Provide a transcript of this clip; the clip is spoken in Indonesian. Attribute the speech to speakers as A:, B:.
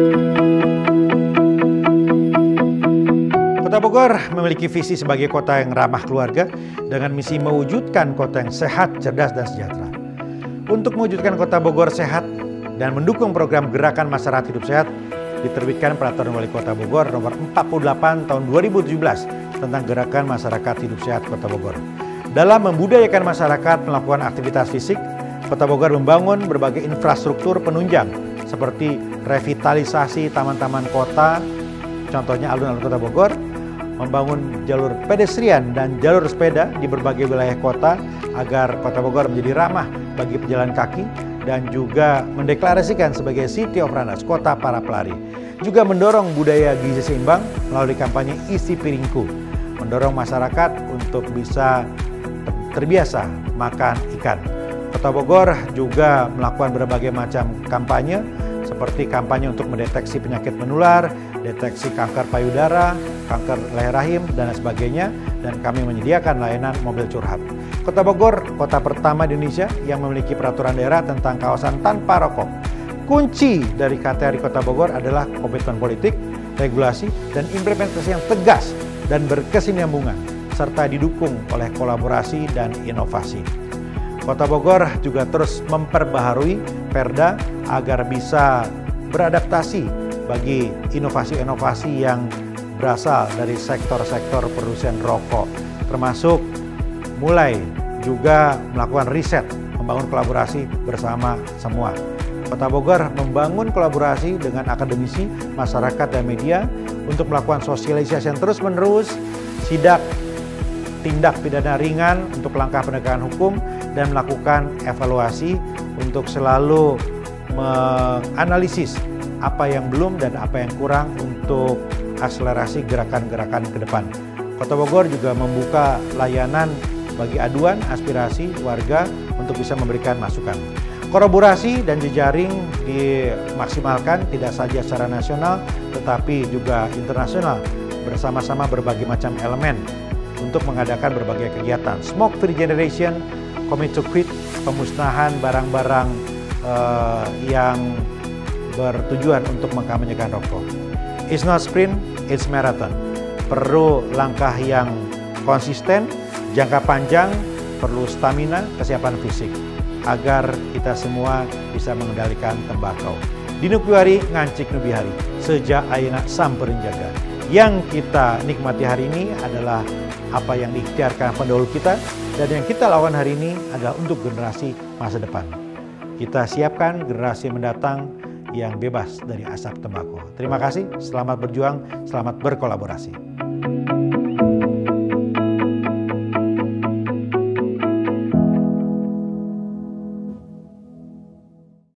A: Kota Bogor memiliki visi sebagai kota yang ramah keluarga dengan misi mewujudkan kota yang sehat, cerdas, dan sejahtera. Untuk mewujudkan Kota Bogor sehat dan mendukung program Gerakan Masyarakat Hidup Sehat, diterbitkan Peraturan Wali Kota Bogor Nomor 48 Tahun 2017 tentang Gerakan Masyarakat Hidup Sehat Kota Bogor. Dalam membudayakan masyarakat melakukan aktivitas fisik, Kota Bogor membangun berbagai infrastruktur penunjang seperti revitalisasi taman-taman kota, contohnya alun-alun Kota Bogor, membangun jalur pedestrian dan jalur sepeda di berbagai wilayah kota agar Kota Bogor menjadi ramah bagi pejalan kaki dan juga mendeklarasikan sebagai City of Runners, kota para pelari. Juga mendorong budaya gizi seimbang melalui kampanye Isi Piringku, mendorong masyarakat untuk bisa terbiasa makan ikan. Kota Bogor juga melakukan berbagai macam kampanye seperti kampanye untuk mendeteksi penyakit menular, deteksi kanker payudara, kanker leher rahim, dan sebagainya. Dan kami menyediakan layanan mobil curhat. Kota Bogor, kota pertama di Indonesia yang memiliki peraturan daerah tentang kawasan tanpa rokok. Kunci dari KTR di Kota Bogor adalah komitmen politik, regulasi, dan implementasi yang tegas dan berkesinambungan, serta didukung oleh kolaborasi dan inovasi. Kota Bogor juga terus memperbaharui Perda agar bisa beradaptasi bagi inovasi-inovasi yang berasal dari sektor-sektor produsen rokok, termasuk mulai juga melakukan riset, membangun kolaborasi bersama semua. Kota Bogor membangun kolaborasi dengan akademisi, masyarakat, dan media untuk melakukan sosialisasi yang terus-menerus, sidak tindak pidana ringan untuk langkah penegakan hukum, dan melakukan evaluasi untuk selalu menganalisis apa yang belum dan apa yang kurang untuk akselerasi gerakan-gerakan ke depan. Kota Bogor juga membuka layanan bagi aduan aspirasi warga untuk bisa memberikan masukan. Kolaborasi dan jejaring dimaksimalkan tidak saja secara nasional tetapi juga internasional bersama-sama berbagai macam elemen untuk mengadakan berbagai kegiatan. Smoke Free Generation, Commit to Quit, pemusnahan barang-barang yang bertujuan untuk mengkampanyekan rokok. It's not sprint, it's marathon. Perlu langkah yang konsisten, jangka panjang, perlu stamina, kesiapan fisik agar kita semua bisa mengendalikan tembakau. Dinu Piwari ngancik nubi hari, sejak ayeuna sampereun jaga. Yang kita nikmati hari ini adalah apa yang diikhtiarkan pendahulu kita, dan yang kita lawan hari ini adalah untuk generasi masa depan. Kita siapkan generasi mendatang yang bebas dari asap tembakau. Terima kasih, selamat berjuang, selamat berkolaborasi.